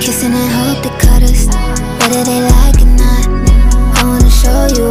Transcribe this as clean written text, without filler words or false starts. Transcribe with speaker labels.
Speaker 1: Kissing and hope they cut us, whether they like it or not. I wanna show you